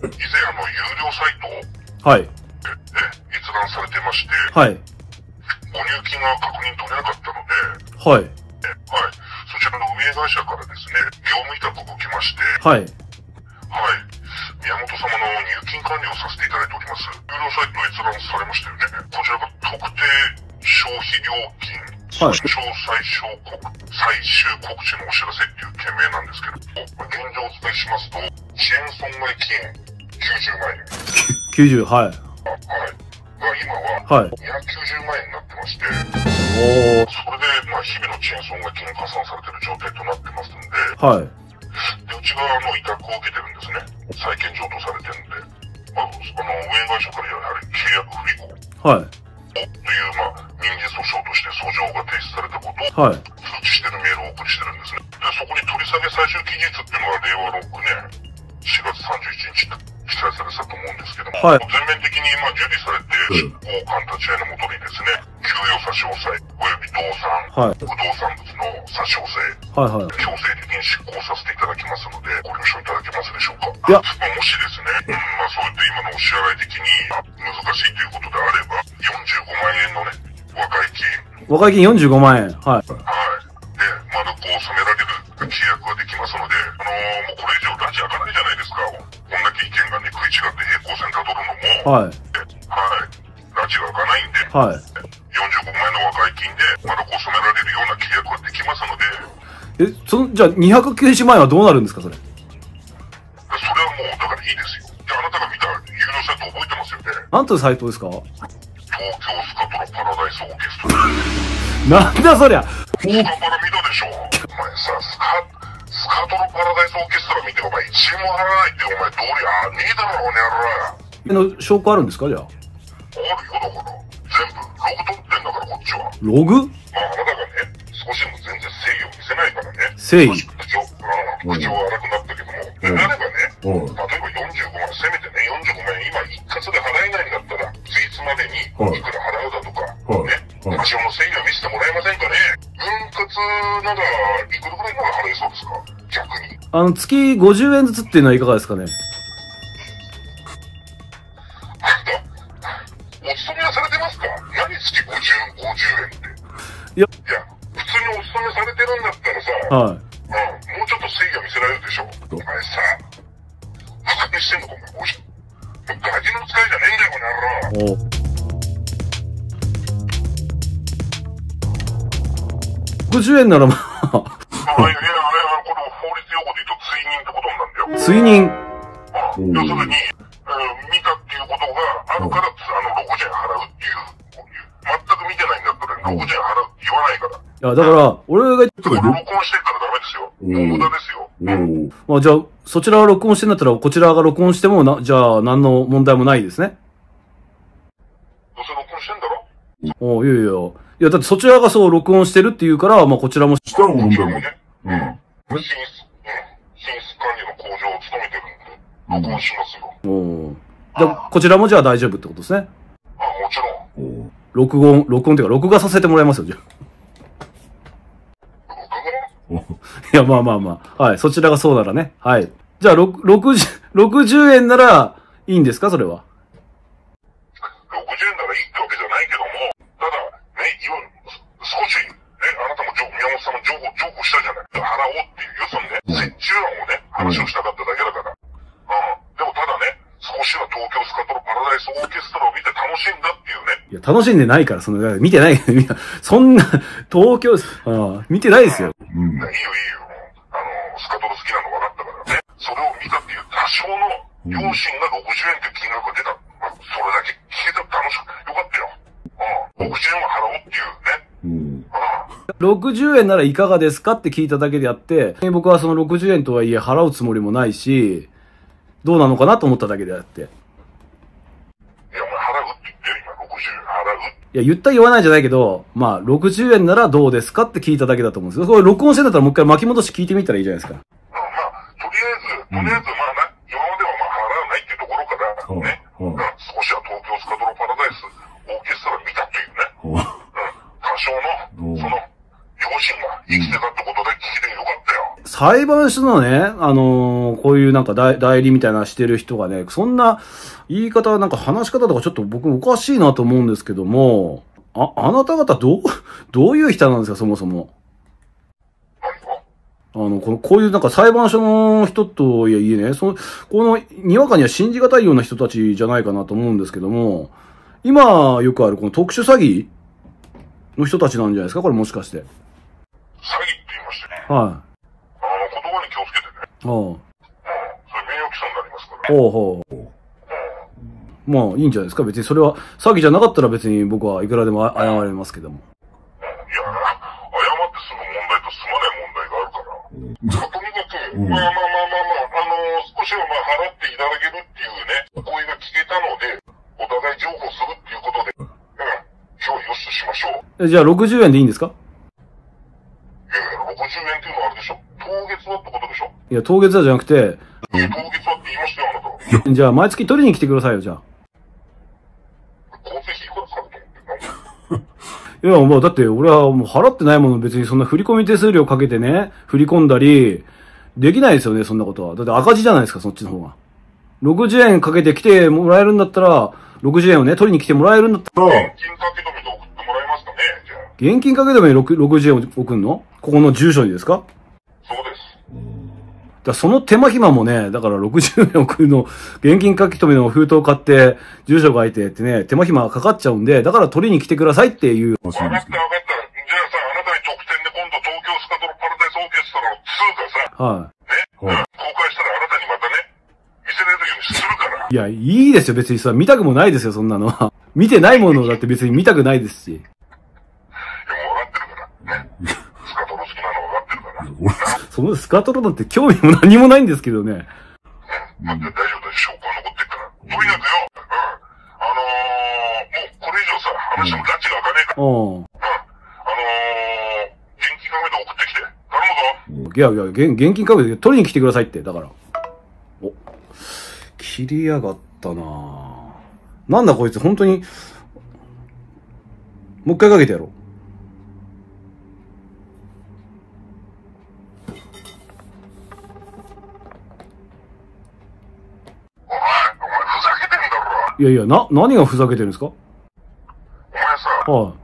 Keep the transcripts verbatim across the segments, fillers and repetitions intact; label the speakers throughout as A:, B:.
A: 以前あの、有料サイト
B: はい。
A: で閲覧されてまして、
B: はい。
A: ご入金が確認取れなかったので、
B: はい。
A: はい。そちらの運営会社からですね、業務委託を受けまして、
B: はい。
A: はい。宮本様の入金管理をさせていただいております。有料サイト閲覧されましたよね。こちらが特定消費料金、
B: はい。
A: 詳細証告、最終告知のお知らせっていう件名なんですけれども、現状をお伝えしますと、遅延損害金きゅうじゅうまんえん。
B: きゅうじゅう、はい。
A: はい。が今は、
B: はい。
A: にひゃくきゅうじゅうまんえんになってまして、
B: おー。
A: それで、まあ、日々の遅延損害金が加算されている状態となってますんで、
B: はい。
A: で、内側の委託を受けてるんですね。債権譲渡されてるんで、まあ、あの、運営会社からやはり契約不履行。
B: はい。
A: という、まあ、民事訴訟として訴状が提出されたことを
B: はい。
A: 通知してるメールをお送りしてるんですね。で、そこに取り下げ最終期日っていうのは令和ろくねんしがつさんじゅういちにちって記載されてたと思うんですけども、
B: はい。
A: 全面的にまあ受理されて、執行官立ち会いのもとにですね、給与差し押さえ、および動産、
B: はい。
A: 不動産物の差し押さえ、
B: はい。はい。
A: 強制的に執行させていただきますので、ご了承いただけますでしょうか。
B: いや、
A: まあ、もしですね、うん、まあそういった今のお支払い的に難しいということであれば、よんじゅうごまんえんのね、和解金。
B: 和解金よんじゅうごまんえん。はい。
A: はい。で、丸く収められる契約ができますので、あのー、もうこれ以上拉致開かないじゃないですか。こんだけ意見がね、食い違って平行線たどるのも。
B: はい。
A: はい。拉致が開かないんで。
B: はい。
A: よんじゅうごまんえんの和解金で丸く収められるような契約ができますので。
B: え、その、じゃあにひゃくきゅうじゅうまんえんはどうなるんですか、それ。
A: それはもう、だからいいですよ。で、あなたが見た有料サイト覚えてますよね。
B: なんというサイトですか？
A: 東京スカトラパラダイスオーケストラ。
B: なんだそりゃ。
A: スカパラ見たでしょ。お前さ、スカ、スカトラパラダイスオーケストラ見て、お前いちえんも払わないって、お前通り、あ、ねえだろ、この野郎。
B: の証拠あるんですか、じゃあ。
A: あるよ、だから。全部、ログ取ってんだから、こっちは。
B: ログ？
A: まあ、あなたがね、少しでも全然誠意を見せないからね。
B: 誠意？
A: 口調、うん、口調は荒くなったけども。で、なればね、例えばよんじゅうごまん、せめてね、よんじゅうごまんえん、今一括で払えないんだったら、ついつまでにいくら払うだとか、ね、多少の誠意を見せてもらえませんかね。分割なら、いくらぐらいなら払えそうですか、逆に。
B: あの、月ごじゅうえんずつっていうのはいかがですかね。
A: あんた、お勤めはされてますか？何月ごじゅう、ごじゅうえんって。
B: いや、
A: いや、普通にお勤めされてるんだったらさ、はい。うん、もうちょっと誠意を見せられるでしょ。お前さ、バカにしてんのか、お前。おし、ガキの使いじゃねえんだよ、この野郎。
B: ごじゅうえんならまあ。
A: あ、いやいや、あれは、この法律用語で言うと、追認ってことなんだよ。
B: 追認。
A: うん、要するに、えー、見たっていうことがあるから、あの、ろくじゅうえん払うっていう、全く見てないんだったら、ろくじゅうえん払うって言わないから。
B: いや、だから、俺が言って
A: た録音してるからダメですよ。もう無駄ですよ。うん。
B: まあ、じゃあ、そちらが録音してんだったら、こちらが録音してもな、じゃあ、何の問題もないですね。
A: どうせ録音してんだろ？
B: おいやいや。いや、だってそちらがそう録音してるっていうから、まあ、こちらもしたら問題もね。
A: うん。品質、うん。品質管理の向上を務めてるんで、録音しますよ。おー。
B: じゃあ、こちらもじゃあ大丈夫ってことですね。
A: あ、もちろん。
B: 録音、録音っていうか、録画させてもらいますよ、じゃあ。いや、まあまあまあ。はい。そちらがそうならね。はい。じゃあ、ろくじゅう、ろくじゅうえんなら、いいんですかそれは。
A: ろくじゅうえんならいいってわけじゃないけども、ただ、ね、今、少し、ね、あなたも宮本さんも情報、情報したじゃない。払おうっていう、要するにね、折衷案をね、話をしたかっただけだから。うん。でもただね、少しは東京スカトロパラダイスオーケストラを見て楽しんだっていうね。
B: いや、楽しんでないから、その、見てない。そんな、東京、ああ、見てないですよ。
A: うん。いいよ、いいよ。あの、スカトロ好きなの分かったからね。それを見たっていう多少の両親がろくじゅうえんっていう金額が出た。まあ、それだけ聞けたら楽しく、よかったよ。うん。ろくじゅうえんは払おうっていうね。うん。
B: ろくじゅうえんならいかがですかって聞いただけであって、僕はそのろくじゅうえんとはいえ払うつもりもないし、どうなのかなと思っただけであって。いや、
A: お前払うって言ってる今、ろくじゅうえん払う。
B: いや、言った言わないじゃないけど、まあ、ろくじゅうえんならどうですかって聞いただけだと思うんですよ。それ録音してんだったらもう一回巻き戻し聞いてみたらいいじゃないですか。
A: うん、まあ、とりあえず、とりあえず、まあな、今まではまあ払わないっていうところから、ね、うん、うん、少しは東京スカトロパラダイスオーケストラ見たっていうね、うん、多少の、その、両親が生きてたってことで聞いてよかったよ。
B: 裁判所のね、あのー、こういうなんか代代理みたいなしてる人がね、そんな言い方、なんか話し方とかちょっと僕おかしいなと思うんですけども、あ、あなた方どう、どういう人なんですか、そもそも。あの、この、こういうなんか裁判所の人といえね、その、この、にわかには信じがたいような人たちじゃないかなと思うんですけども、今よくあるこの特殊詐欺の人たちなんじゃないですか、これもしかして。
A: 詐欺って言いましてね。
B: はい。
A: あの、言葉に気をつけてね。
B: ああ。
A: うん。それ名誉毀損になりますからね。
B: ほうほう。うん。まあ、いいんじゃないですか。別にそれは、詐欺じゃなかったら別に僕はいくらでも謝れますけども。
A: うん。いや、謝って済む問題と済まない問題があるから。まあ、とにかく、うん、まあまあまあまあまあ、あのー、少しはまあ払っていただけるっていうね、お声が聞けたので、お互い譲歩するっていうことで、うん、今日よしとしましょう。
B: じゃあろくじゅうえんでいいんですか？
A: いやいや、ろくじゅうえんっていうのはあれでしょ？当月はってことでしょ？
B: いや、当月はじゃなくて、
A: いや、当月はって言いましたよ、あなた。
B: じゃあ毎月取りに来てくださいよ、じゃあ。
A: 交通費いくら使うと思ってんの？
B: いや、もうだって俺はもう払ってないもの別にそんな振込手数料かけてね、振り込んだり、できないですよね、そんなことは。だって赤字じゃないですか、そっちの方が。ろくじゅうえんかけて来てもらえるんだったら、ろくじゅうえんをね、取りに来てもらえるんだったら、
A: 現金かけ止めて送ってもらえますかね、じゃあ。
B: 現金かけ止めにろくじゅうえんを送るの？ここの住所にですか？
A: そうです。
B: だからその手間暇もね、だからろくじゅうえん送るの、現金書き留めの封筒買って、住所書いてってね、手間暇かかっちゃうんで、だから取りに来てくださいっていう。
A: わかったわかった。じゃあさ、あなたに特典で今度東京スカトロパラダイスオーケストラのツーがさ、
B: はい。
A: ね、はい、公開したらあなたにまたね、見せれるようにするから。
B: いや、いいですよ、別にさ、見たくもないですよ、そんなのは。見てないものだって別に見たくないですし。
A: いや、もう分かってるから。ね。スカトロ好きなの分かってるから。
B: そのスカトロなんて興味も何もないんですけどね。
A: うん。まあ、大丈夫だよ、証拠は残ってるから。とにかくよ、うん。あのー、もうこれ以上さ、話しても拉致が開かねえから。うん。うん。あのー、現金カメで送ってきて。頼むぞ。
B: いやいや、現現金カメで取りに来てくださいって、だから。お、切りやがったなぁ。なんだこいつ、本当に。もう一回かけてやろう。いやいや、な、何がふざけてるんですか？
A: お前さ、
B: はい。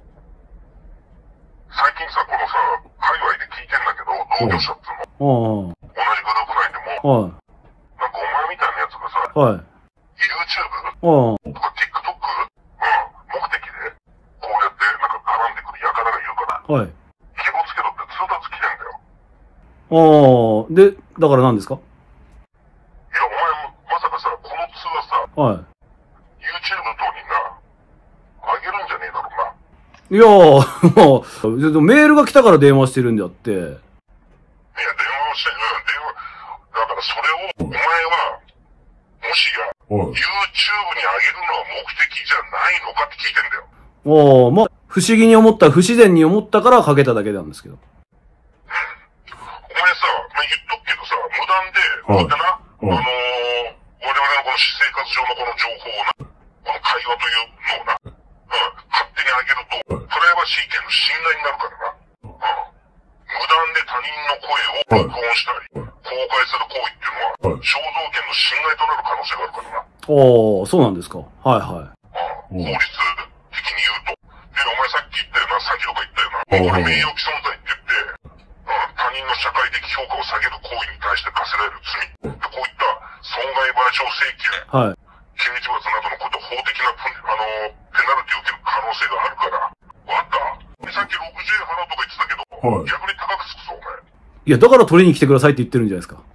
A: 最近さ、このさ、界隈で聞いてんだけど、同業者っていう
B: ああ。
A: の。同じグループ内でも、
B: はい。
A: なんかお前みたいなやつがさ、
B: はい。
A: YouTube とか TikTok、うん、目的で、こうやってなんか絡んでくる輩がいるから、
B: はい。
A: 気をつけろって通達来てんだよ。
B: ああ。で、だから何ですか？
A: いや、お前まさかさ、この通話さ、
B: はい。
A: YouTube 等にな、あげるんじゃねえだろうな。
B: いやー、もう、メールが来たから電話してるんであって。いや、電話を
A: して、うん、電話、だからそれを、お前は、もしや、YouTube にあげるのは目的じゃないのかって聞いてんだよ。
B: おー、まあ、不思議に思った、不自然に思ったからかけただけなんですけど。
A: お前さ、まあ、言っとくけどさ、無断で、こうやってな、あのー、我々のこの私生活上のこの情報をな、この会話というのをな、うん、勝手にあげると、プライバシー権の侵害になるからな。うん、無断で他人の声を録音したり、公開する行為っていうのは、肖像権の侵害となる可能性があるからな。
B: おー、そうなんですか。はいはい。
A: うん、法律的に言うと。で、お前さっき言ったよな、詐欺とか言ったよな。これ名誉毀損罪って言って、うん、他人の社会的評価を下げる行為に対して課せられる罪。で、こういった損害賠償請求。はい。刑事罰などのこと法的なプ、あのー、ペナルティを受ける可能性があるから。わかった？さっきろくじゅうえん払うとか言ってたけど、はい、逆に高くつくぞ、お前。い
B: や、だから取りに来てくださいって言ってるんじゃないですか。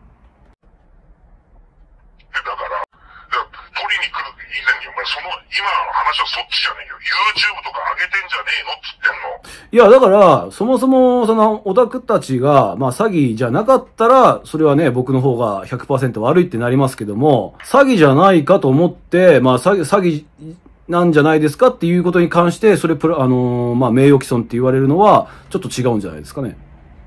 A: え、だから、取りに来る以前に、お前、その、今の話はそっちじゃねえよ。YouTube とか上げてんじゃねえのっつってんの。
B: いや、だから、そもそも、その、オタクたちが、まあ、詐欺じゃなかったら、それはね、僕の方が ひゃくパーセント 悪いってなりますけども、詐欺じゃないかと思って、まあ、詐欺、詐欺なんじゃないですかっていうことに関して、それプラ、あのー、まあ、名誉毀損って言われるのは、ちょっと違うんじゃないですかね。
A: いや、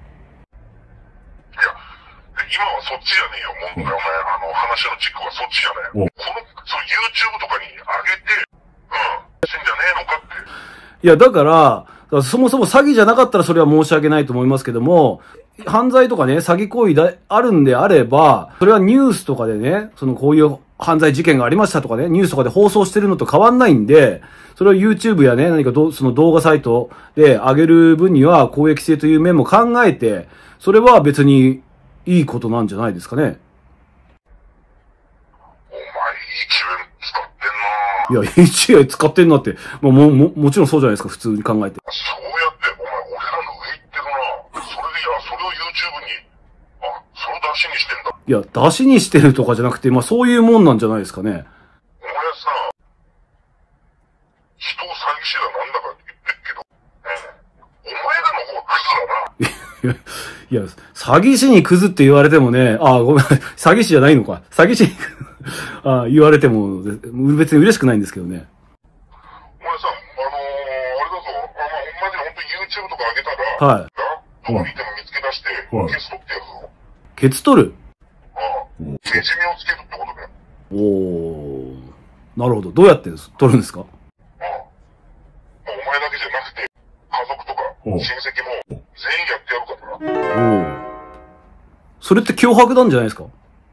A: 今はそっちじゃねえよ、問題。お前、あの、話の軸はそっちじゃねえよ。この、その YouTube とかに上げて、うん、してんじゃねえのかって。
B: いや、だから、 からそもそも詐欺じゃなかったらそれは申し訳ないと思いますけども、犯罪とかね、詐欺行為であるんであれば、それはニュースとかでね、そのこういう犯罪事件がありましたとかね、ニュースとかで放送してるのと変わんないんで、それを YouTube やね、何かどその動画サイトで上げる分には公益性という面も考えて、それは別にいいことなんじゃないですかね。
A: お前、いい機弁使ってんな。
B: いや、エイチアイ 使ってんなって、まあ、も、も、もちろんそうじゃないですか、普通に考えて。
A: そうやって、お前、俺らの上行ってるな。それで、いや、それを YouTube に、あ、それを出しにしてんだ。
B: いや、出しにしてるとかじゃなくて、まあそういうもんなんじゃないですかね。
A: お前さ、人を詐欺師だなんだかって言ってるけど、ね、お前らの方がクズだな。
B: いや、詐欺師にクズって言われてもね、あ、ごめん、詐欺師じゃないのか。詐欺師にあ言われても、別に嬉しくないんですけどね。
A: お前さ、あのー、あれだぞ、あ、まあ、マジで本当に YouTube とか上げたら、
B: はい。
A: な、どこにいても見つけ出して、
C: はい
A: ケツ取ってやるぞ。
B: ケツ取る。
A: ああ、ねじめをつけるってことだよ。
B: おー。なるほど。どうやって取るんですか？
A: ああ。お前だけじゃなくて、家族とか、親戚も、全員やってやるからな。
B: おー。それって脅迫なんじゃないですか？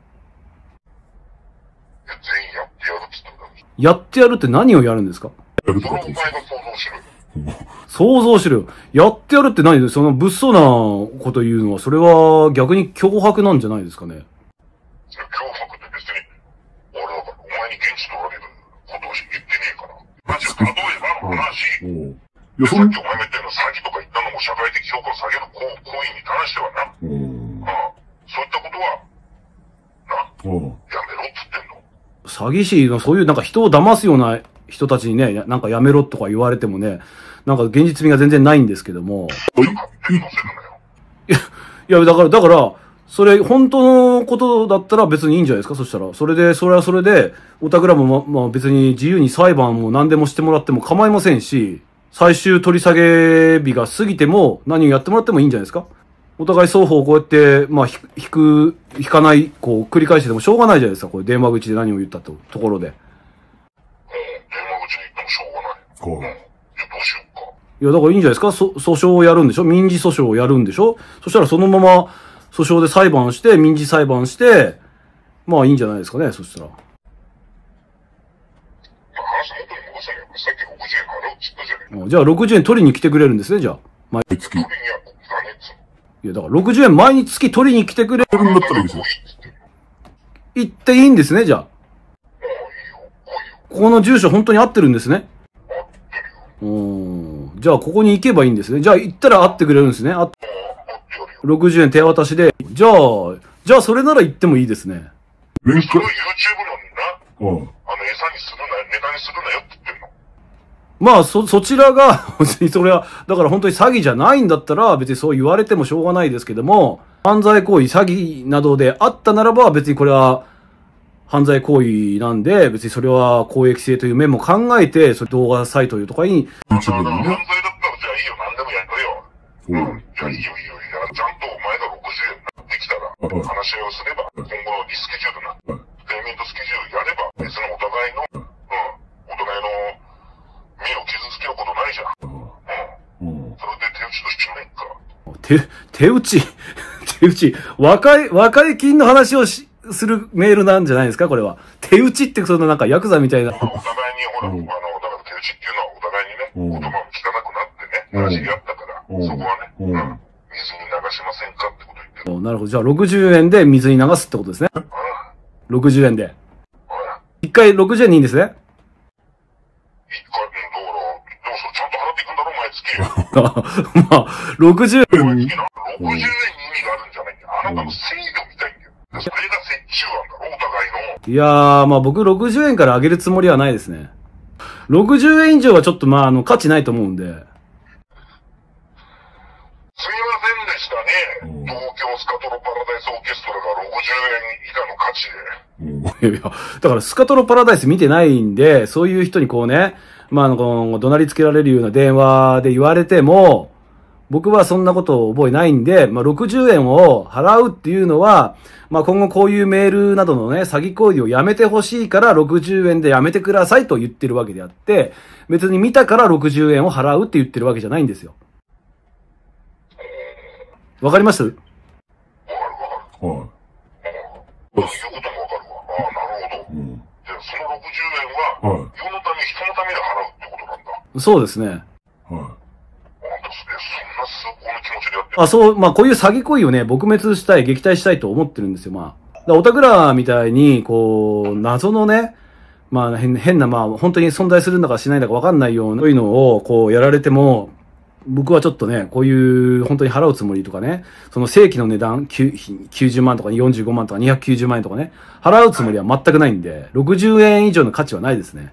A: いや、全員やってやるっつってんだ。
B: やってやるって何をやるんですか？
C: やる
A: それをお前
C: とかって
A: が想像しろよ。
B: 想像しろよ。やってやるって何で、その物騒なこと言うのは、それは逆に脅迫なんじゃないですかね。
A: 脅迫って別に、俺だからお前に現地取られることを言ってねえから。マジで例えばの話、
C: おういや、
A: さ
C: そん
A: っきお前が言ったような詐欺とか言ったのも社会的評価を下げる行行為に関してはな、
C: うん
A: ああ、そういったことは、な、
C: うん
A: やめろっつってんの。
B: 詐欺師のそういうなんか人を騙すような人たちにね、やなんかやめろとか言われてもね、なんか現実味が全然ないんですけども。
A: 勝手に乗せるなよ。
B: いや、だから、だから、それ本当のことだったら別にいいんじゃないですか。そしたら。それで、それはそれで、おたくらもま、まあ別に自由に裁判も何でもしてもらっても構いませんし、最終取り下げ日が過ぎても何をやってもらってもいいんじゃないですか。お互い双方こうやって、まあ、ひ引く、引かない、こう、繰り返しててもしょうがないじゃないですか。これ電話口で何を言ったと、ところで。
A: うん、電話口に行ってもしょうがない。
C: こう
A: うん。じゃあどうしようか。
B: いや、だからいいんじゃないですか。そ訴訟をやるんでしょ。民事訴訟をやるんでしょ。そしたらそのまま訴訟で裁判して、民事裁判して、まあいいんじゃないですかね。そしたら。
A: まあ話元に戻さねえば、さっきろくじゅうえん払うっつったじゃねえか。
B: うんじゃあろくじゅうえん取りに来てくれるんですね、じゃあ。毎
C: 毎月。
A: 取りには行かねえっつうの。
B: いや、だからろくじゅうえん毎月取りに来てくれ
C: それになったらいいですよ。
A: もういいっつってる。
B: 言っていいんですね、じゃあ。
A: もういいよ、来いよ。
B: ここの住所本当に合ってるんですね。
A: 合ってるよ。
B: うーん。じゃあここに行けばいいんですね。じゃあ行ったら会ってくれるんですね。あ
A: もう合ってやるよ。
B: ろくじゅうえん手渡しで。じゃあ、じゃあそれなら行ってもいいですね。
C: 面会
A: それを YouTube のな、
C: うん。
A: あの餌にするなよ、ネタにするなよって言ってんの。
B: まあ、そ、そちらが、別にそれは、だから本当に詐欺じゃないんだったら、別にそう言われてもしょうがないですけども、犯罪行為、詐欺などであったならば、別にこれは、犯罪行為なんで、別にそれは公益性という面も考えて、それ動画サイトとかに、
C: YouTube に
A: 犯罪だったら
C: ね。
A: じゃあいいよ、何でもやるよ。
C: うん。
A: じゃあいいよいいよ、いや、ちゃんとお前がろくじゅうえんできたら、
C: うん
A: 話し合いをすれば、今後のリスケジュールな、
C: うん
A: ペイメントスケジュールやれば、別にお互いの、うん、お互いの身を傷つけることないじゃん。うん。
C: うん。
A: それで手打ちとしちまえっか。
B: 手、手打ち、手打ち、和解、和解金の話をし、するメールなんじゃないですか、これは。手打ちってそのなんかヤクザみたいな。
A: お互いにほら、
C: うん
A: あの、だから手打ちっていうのはお互いにね、
C: うん
A: 言葉も汚くなってね、
C: うん
A: 話し合ったから、
C: うん
A: そこはね、
C: うん
A: うん、水に流しませんかってこと言ってる。
B: おなるほど。じゃあろくじゅうえんで水に流すってことですね。
A: うん。
B: ろくじゅうえんで。
A: うん。
B: 一回ろくじゅうえんでいいんですね。
A: 一回、うん、どうろ、どうそれちゃんと払っていくんだろ、毎月。
B: まあ、ろくじゅうえん。
A: 毎月な、ろくじゅうえんに意味があるんじゃないんだよ。あなたの制度みたいんだよ。それが折衷案だろ、お互いの。
B: いやー、まあ僕ろくじゅうえんから上げるつもりはないですね。ろくじゅうえん以上はちょっとまあ、あの、価値ないと思うんで。
A: すみませんでしたね。
C: うん
A: 東京スカトロパラダイスオーケストラがろくじゅうえん以下の価値で。
C: うん。
B: いやいや、だからスカトロパラダイス見てないんで、そういう人にこうね、まあ、あの、この怒鳴りつけられるような電話で言われても、 僕はそんなことを覚えないんで、まあ、ろくじゅうえんを払うっていうのは、まあ、今後こういうメールなどのね、詐欺行為をやめてほしいからろくじゅうえんでやめてくださいと言ってるわけであって、別に見たからろくじゅうえんを払うって言ってるわけじゃないんですよ。わかります？
A: わかるわかる。はい。うん。言うこともわかるわ。ああ、なるほど。うん。じゃあ、そのろくじゅうえんは、はい、世のため、人のために払うってことなんだ。
B: そうですね。はい。
A: そんな崇高な気持ちでやってる。
B: あ、そう、まあこういう詐欺行為をね、撲滅したい、撃退したいと思ってるんですよ、まあ。だからオタクらみたいに、こう、謎のね、まあ変変な、まあ本当に存在するんだかしないんだかわかんないような、そういうのをこうやられても、僕はちょっとね、こういう本当に払うつもりとかね、その正規の値段、きゅうじゅうまんとかよんじゅうごまんとかにひゃくきゅうじゅうまん円とかね、払うつもりは全くないんで、ろくじゅうえん以上の価値はないですね。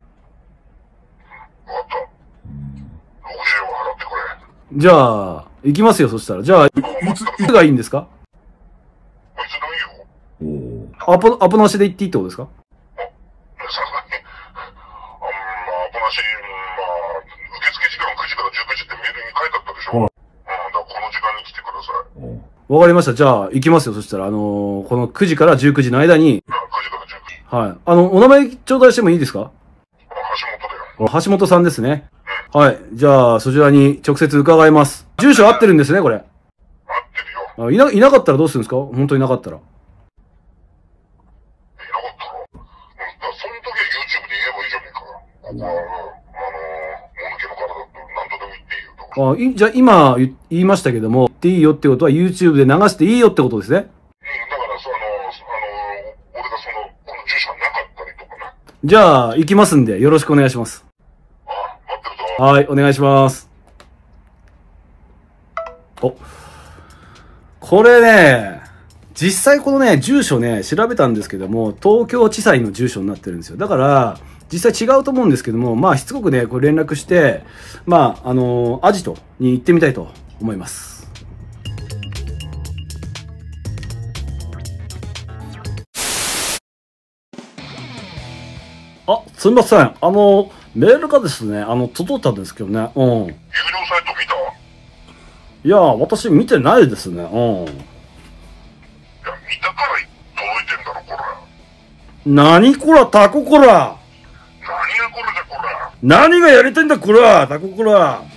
A: わかった。ろくじゅうえんは払ってくれ。
B: じゃあ、行きますよ、そしたら。じゃあ、いつ、いつがいいんですか？
A: いつでもいいよ。
B: アポ、アポなしで行っていいってことですか？
A: あ、さすがに。あ、まあ、アポなし、まあ、受付時間くじからじゅうくじってメールに書いてあったでしょ？うん、だからこの時間に来てください。
B: わかりました。じゃあ、行きますよ。そしたら、あのー、このくじからじゅうくじの間に。
A: くじからじゅうくじ。
B: はい。あの、お名前頂戴してもいいですか？
A: 橋本だよ。
B: 橋本さんですね。うん、はい。じゃあ、そちらに直接伺います。住所合ってるんですね、これ。合
A: ってるよ。
B: あ、いな、いなかったらどうするんですか？本当になかったら。いなか
A: ったら、うん、だからその時は YouTube で言えばいいじゃねえか。ここは、あのー、もぬけの殻だと何とでも言っていいよと。
B: あ、い、じゃあ今言いましたけども、言っていいよってことは YouTube で流していいよってことですね。うん、だ
A: からその、あのー、俺がその、この住所がなかったりとかな。
B: じゃあ、行きますんで、よろしくお願いします。
A: ああ、待ってるぞ。
B: はい、お願いします。お。これね、実際このね、住所ね、調べたんですけども、東京地裁の住所になってるんですよ。だから、実際違うと思うんですけども、まあ、しつこくね、これ連絡して、まあ、あのー、アジトに行ってみたいと思います。あ、すみません。あの、メールがですね、あの、届いたんですけどね、うん。有料
A: サイト見た？
B: いや、私見てないですね、うん。いや、見
A: たから届いてんだろ、こら。
B: 何こら、タコこら。
A: 何がこれだ、こら。
B: 何がやりたいんだ、こら、タコこら。